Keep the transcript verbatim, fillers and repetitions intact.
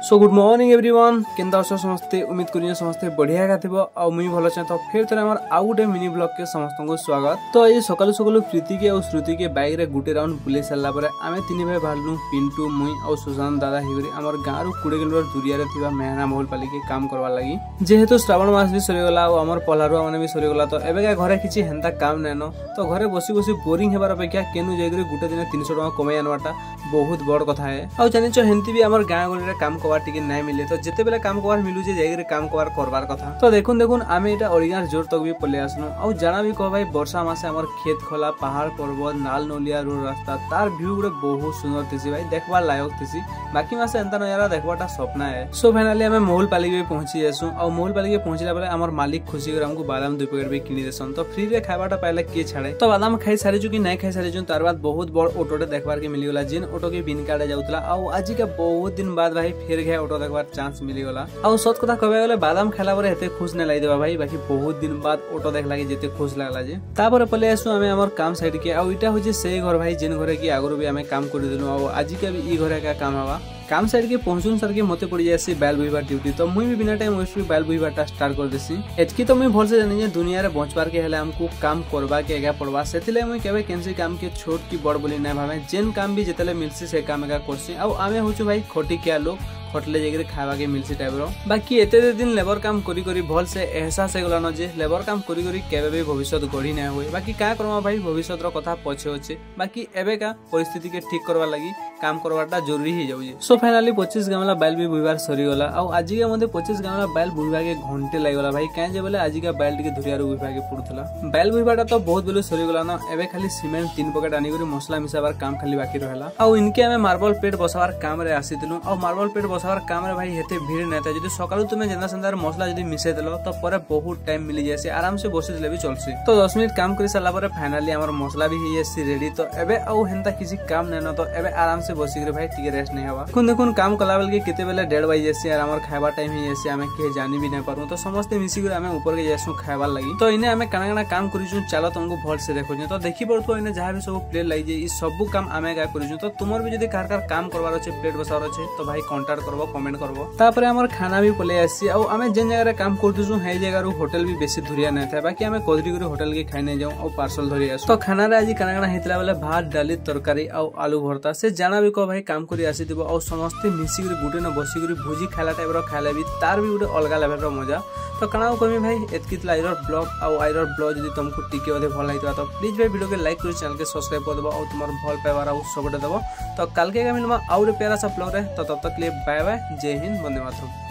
सो good morning everyone केंदा अस समस्ते उम्मीद करिए समस्ते बढ़िया का थिबो आ मुई भलो छ तो फिर थरे हमर आउ गुटे मिनी ब्लॉग के समस्त को स्वागत। तो ये सकालु सकालु प्रीति के और श्रुति के बाइक रे गुटे राउंड बुले सल्ला परे आमे तीन भाई भालनु पिंटू मुई और सुशांत दादा हिगरी हमर गां रु बीस किलोमीटर दूरिया रे थिबा मेहना महल पाली के काम करवा लागि जेहेतु श्रावण मास भी सरी गला और हमर पलारुआ माने भी सरी गला। तो एबे का घरे किछि हेंता काम नैनो तो घरे बसी बसी बोरिंग हेबार अपेक्षा केनु जाइगरी गुटे दिन तीन सौ टका कमाई आनवाटा बहुत बड़ कथा है। आ जानिचो हेंती भी हमर गां गली रे काम करवा टिके नै मिले तो जेते बेले काम करवार मिलु जे जाइगरी काम करवार करबार कथा। तो देखुन देखुन आमे एटा ओरिगार जोर तक भी पले आसनु आ जाना भी कह भाई वर्षा मासे हमर खेत खोला पहाड़ पर्वत नाल नलिया रोड रास्ता तार व्यू गुडे बहुत सुंदर थिसी भाई देखबार लायक थिसी। बाकी मासे एंता नजारा देखबाटा सपना है। सो फाइनली हमें मोहल पाली के पहुंची जेसु आ मोहल पाली के पहुंचला बेले हमर मालिक खुशी कर हमको बादाम दो पैकेट भी किनी देसन तो फ्री रे खाबाटा पहले के छाड़े तो बादाम खाई सारी जो कि नहीं खाई सारी जो तार बाद बहुत बड़ ऑटोटे देखबार के मिली गला जिन ऑटो के बिन काटे जाउतला आ आज के बहुत दिन बाद भाई फिर गए ऑटो देखबार चांस मिली गला। आ सत कथा कहबे गले बादाम खाला परे हेते खुश नै लाई देबा भाई बाकी बहुत दिन बाद ऑटो देख लागे जेते खुश लागला जे तापर पले आसु हमें हमर काम साइड के आ इटा हो जे से घर भाई जिन घरे की आगरो भी हमें काम कर दिनु आ आज के भी ई घरे का काम हवा काम साइड के पहुंचुन सर के मते पड़ी जासी बैल बुइबार ड्यूटी तो मुई भी बिना टाइम वेस्ट बैल बुइबारटा स्टार्ट कर देसी एतकी तो मुई भल से जानि जे दुनिया रे बचबार के हेले हमको काम करबा के एगा पड़वा सेतिले मुई केबे केनसी काम के छोट की बड़ बोली नै भावे जेन काम भी जेतले मिलसी से काम एगा करसी आ आमे होछु भाई खोटी के लोग खटले जगह खावा के मिलसी टाइप रो बाकी एते दिन लेबर काम करी करी भल से एहसास हेगला न जे लेबर काम करी करी केबे भी भविष्य गढ़ी नै होय बाकी का करबा भाई भविष्य रो कथा पछे होचे बाकी एबे का परिस्थिति के ठीक करबा लागि काम करवाटा जरूरी ही जाउजे। सो फाइनली पच्चीस गामला बैल भी बुइबार सरी गला आ आज के मते पच्चीस गामला बैल बुइबा के घंटे लागि गला भाई काहे जे बोले आज के बैल के धुरिया रो बुइबा के पड़ुतला बैल बुइबाटा तो बहुत बेले सरी गला न एबे खाली सीमेंट तीन पैकेट आनी करी मसला मिसाबार काम खाली बाकी रहला आ इनके हमें मार्बल पेट बसाबार काम रे आसीतलु आ मार्बल पेट बसाबार काम रे भाई हेते भीड़ नै था जदी सकाळु तुमे जेना संदार मसला जदी मिसे देलो तो परे बहुत टाइम मिली जायसे आराम से बसी देले भी चलसी। तो दस मिनट काम करी साला परे फाइनली हमर मसला भी ही एसी रेडी तो एबे आ हेंता किसी काम नै न तो एबे आराम से बसी करे भाई टिके रेस्ट नै हवा कोन देखुन काम कला बेल के केते बेले डेढ़ बजे जेसे और हमर खाइबा टाइम ही एसे हमें के जानी भी नै पारु तो समस्त मिसी करे हमें ऊपर के जेसु खाइबा लागि तो इने हमें काना काना काम करिजु चलो तुमको भल से देखो तो देखि पड़तो इने जहां भी सब प्ले लाई जे ई सब काम हमें का करिजु तो तुमर भी जदी कार कार काम करबार छै प्लेट बसार छै तो भाई कांटेक्ट करबो कमेंट करबो तापरे हमर खाना भी पले आसी आ हमें जेन जगह रे काम करदुजु हे जगह रो होटल भी बेसी धुरिया नै था बाकी हमें कोदरी गुरी होटल के खाइ नै जाऊ और पार्सल धरि आसु तो खाना रे आज काना काना हेतला बेले भात डाली तरकारी और आलू भरता से जाना भी को भाई काम करी आसी दिबो और समस्त मिसी गुरी गुटे न बसी गुरी भुजी खाला टाइप रो खाले भी तार भी गुटे अलगा लेवल रो मजा तो काना कमी भाई एतकी आइरर ब्लॉग और आइरर ब्लॉग जदी तुमको टिके ओदे भल लागितो तो प्लीज भाई वीडियो के लाइक करी चैनल के सब्सक्राइब कर देबो और तुमार भल पाइबार और सपोर्ट देबो तो कल के मिलमा और प्यारा सा ब्लॉग रे तो तब तक के लिए बाय बाय जय हिंद वंदे मातरम।